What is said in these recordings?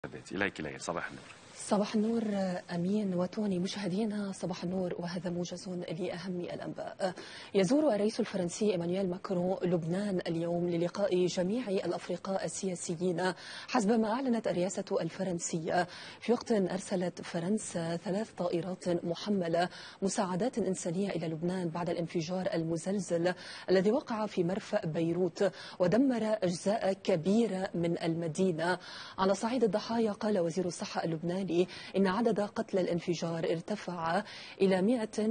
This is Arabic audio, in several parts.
إليك ليلى. صباح النور. صباح النور أمين وتوني. مشاهدينا صباح النور، وهذا موجز لأهم الأنباء. يزور الرئيس الفرنسي إيمانويل ماكرون لبنان اليوم للقاء جميع الأفرقاء السياسيين حسب ما أعلنت الرئاسة الفرنسية، في وقت أرسلت فرنسا 3 طائرات محملة مساعدات إنسانية إلى لبنان بعد الانفجار المزلزل الذي وقع في مرفأ بيروت ودمر أجزاء كبيرة من المدينة. على صعيد الضحايا، قال وزير الصحة اللبناني إن عدد قتلى الانفجار ارتفع إلى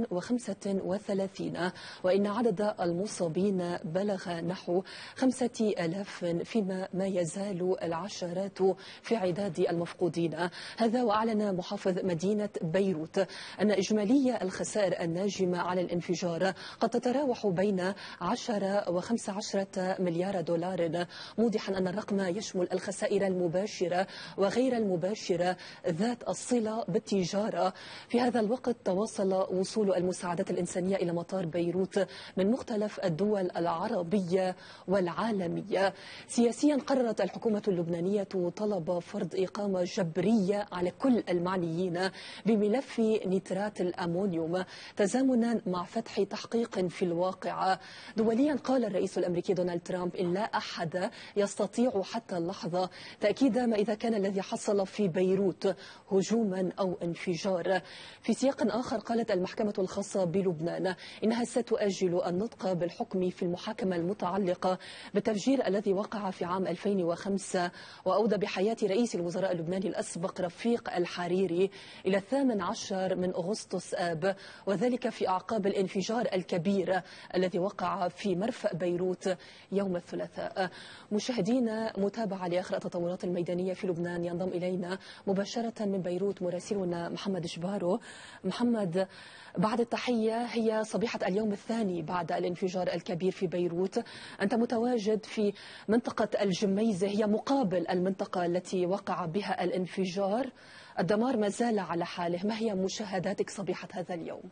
135، وإن عدد المصابين بلغ نحو 5000، فيما ما يزال العشرات في عداد المفقودين. هذا وأعلن محافظ مدينة بيروت أن إجمالي الخسائر الناجمة على الانفجار قد تتراوح بين 10 و15 مليار دولار، موضحا أن الرقم يشمل الخسائر المباشرة وغير المباشرة ذات الصلة بالتجارة. في هذا الوقت تواصل وصول المساعدات الإنسانية إلى مطار بيروت من مختلف الدول العربية والعالمية. سياسيا، قررت الحكومة اللبنانية طلب فرض إقامة جبرية على كل المعنيين بملف نترات الأمونيوم تزامنا مع فتح تحقيق في الواقع. دوليا، قال الرئيس الأمريكي دونالد ترامب إن لا أحد يستطيع حتى اللحظة تأكيد ما إذا كان الذي حصل في بيروت هجوما أو انفجار. في سياق آخر، قالت المحكمة الخاصة بلبنان إنها ستؤجل النطق بالحكم في المحاكمة المتعلقة بالتفجير الذي وقع في عام 2005 وأودى بحياة رئيس الوزراء اللبناني الأسبق رفيق الحريري إلى 18 من أغسطس آب، وذلك في أعقاب الانفجار الكبير الذي وقع في مرفأ بيروت يوم الثلاثاء. مشاهدينا، متابعة لآخر التطورات الميدانية في لبنان، ينضم إلينا مباشرة من بيروت مراسلنا محمد جبارو. محمد، بعد التحية، هي صبيحة اليوم الثاني بعد الانفجار الكبير في بيروت، أنت متواجد في منطقة الجميزة، هي مقابل المنطقة التي وقع بها الانفجار. الدمار ما زال على حاله، ما هي مشاهداتك صبيحة هذا اليوم؟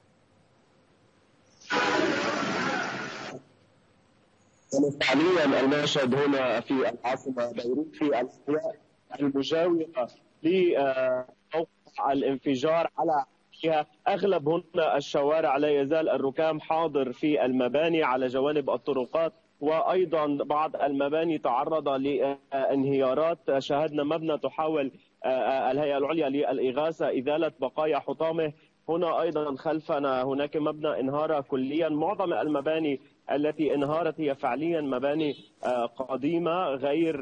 حاليا المشهد هنا في العاصمة بيروت في الأحياء المجاورة لموقع الانفجار على فيها أغلب هنا الشوارع لا يزال الركام حاضر في المباني على جوانب الطرقات، وأيضا بعض المباني تعرض لانهيارات. شاهدنا مبنى تحاول الهيئة العليا للإغاثة إزالة بقايا حطامه. هنا أيضا خلفنا هناك مبنى انهار كليا. معظم المباني التي انهارت هي فعليا مباني قديمة غير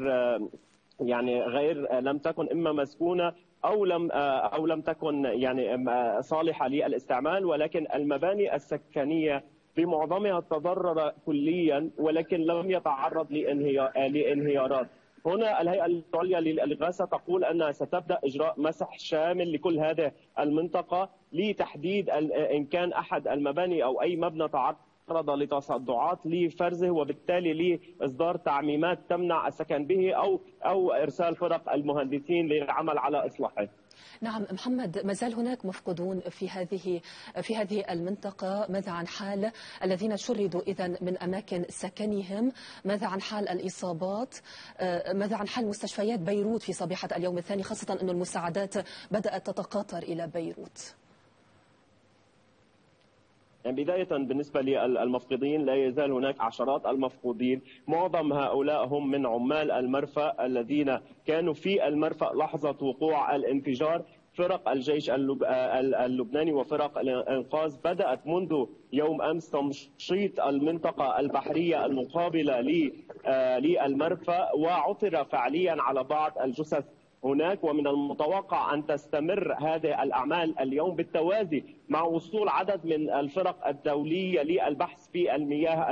لم تكن إما مسكونة أو لم تكن صالحة للاستعمال، ولكن المباني السكنية بمعظمها تضرر كليا ولكن لم يتعرض لانهيارات. هنا الهيئة العليا للإغاثة تقول أنها ستبدأ إجراء مسح شامل لكل هذه المنطقة لتحديد إن كان أحد المباني أو أي مبنى تعرض لتصدعات لفرزه، وبالتالي لإصدار تعميمات تمنع السكن به أو إرسال فرق المهندسين للعمل على إصلاحه. نعم محمد، ما زال هناك مفقودون في هذه المنطقة. ماذا عن حال الذين شردوا إذن من أماكن سكنهم؟ ماذا عن حال الإصابات؟ ماذا عن حال مستشفيات بيروت في صبيحة اليوم الثاني، خاصة أن المساعدات بدأت تتقاطر إلى بيروت؟ بداية بالنسبة للمفقودين لا يزال هناك عشرات المفقودين. معظم هؤلاء هم من عمال المرفأ الذين كانوا في المرفأ لحظة وقوع الانفجار. فرق الجيش اللبناني وفرق الإنقاذ بدأت منذ يوم أمس تمشيط المنطقة البحرية المقابلة للمرفأ، وعثر فعليا على بعض الجثث هناك. ومن المتوقع أن تستمر هذه الأعمال اليوم بالتوازي مع وصول عدد من الفرق الدولية للبحث في المياه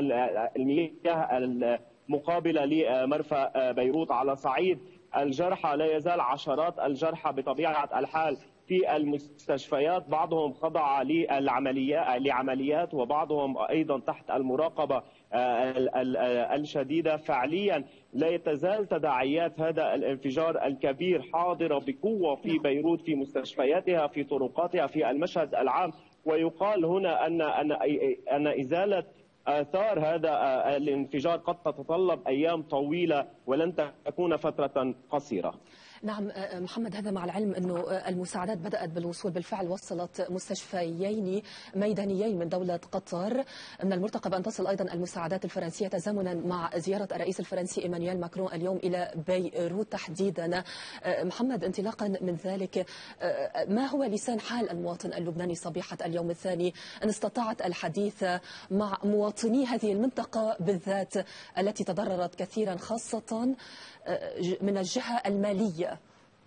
المقابلة لمرفأ بيروت. على صعيد الجرحى، لا يزال عشرات الجرحى بطبيعة الحال في المستشفيات، بعضهم خضع لعمليات وبعضهم أيضا تحت المراقبة الشديدة. فعليا لا تزال تداعيات هذا الانفجار الكبير حاضرة بقوة في بيروت، في مستشفياتها، في طرقاتها، في المشهد العام. ويقال هنا أن إزالة آثار هذا الانفجار قد تتطلب أيام طويلة ولن تكون فترة قصيرة. نعم محمد، هذا مع العلم أنه المساعدات بدأت بالوصول، بالفعل وصلت مستشفيين ميدانيين من دولة قطر. من المرتقب أن تصل أيضا المساعدات الفرنسية تزامنا مع زيارة الرئيس الفرنسي إيمانويل ماكرون اليوم إلى بيروت تحديدا. محمد، انطلاقا من ذلك، ما هو لسان حال المواطن اللبناني صبيحة اليوم الثاني، إن استطاعت الحديث مع مواطني هذه المنطقة بالذات التي تضررت كثيرا، خاصة من الجهة المالية؟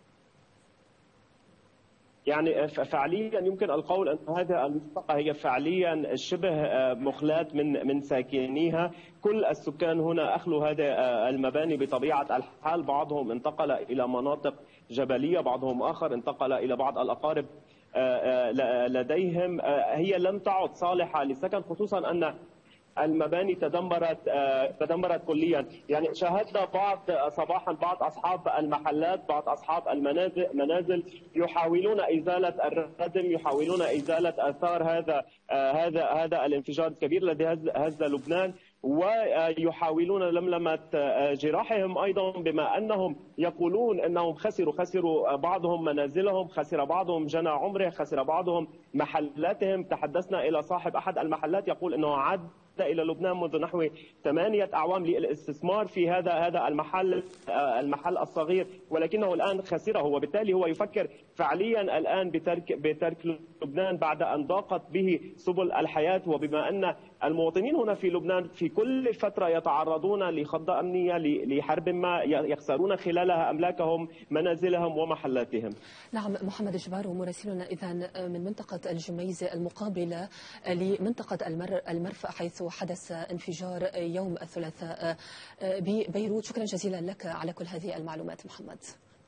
يعني فعليا يمكن القول ان هذه المنطقه هي فعليا شبه مخلاة من ساكنيها. كل السكان هنا اخلوا هذه المباني بطبيعه الحال، بعضهم انتقل الى مناطق جبليه، بعضهم اخر انتقل الى بعض الاقارب لديهم. هي لم تعد صالحه للسكن، خصوصا ان المباني تدمرت كليا. يعني شاهدنا صباحا بعض اصحاب المحلات، بعض اصحاب المنازل يحاولون ازاله الردم، يحاولون ازاله اثار هذا الانفجار الكبير الذي هز لبنان، ويحاولون لملمة جراحهم أيضا، بما أنهم يقولون أنهم خسروا بعضهم منازلهم، خسر بعضهم جنى عمره، خسر بعضهم محلاتهم. تحدثنا إلى صاحب أحد المحلات يقول أنه عاد إلى لبنان منذ نحو 8 أعوام للاستثمار في هذا المحل الصغير، ولكنه الآن خسره، وبالتالي هو يفكر فعليا الآن بترك لبنان بعد أن ضاقت به سبل الحياة. وبما أن المواطنين هنا في لبنان في كل فترة يتعرضون لخضة أمنية، لحرب ما يخسرون خلالها أملاكهم، منازلهم ومحلاتهم. نعم محمد جبار، مراسلنا إذن من منطقة الجميزة المقابلة لمنطقة المرفأ حيث حدث انفجار يوم الثلاثاء ببيروت. شكرا جزيلا لك على كل هذه المعلومات محمد.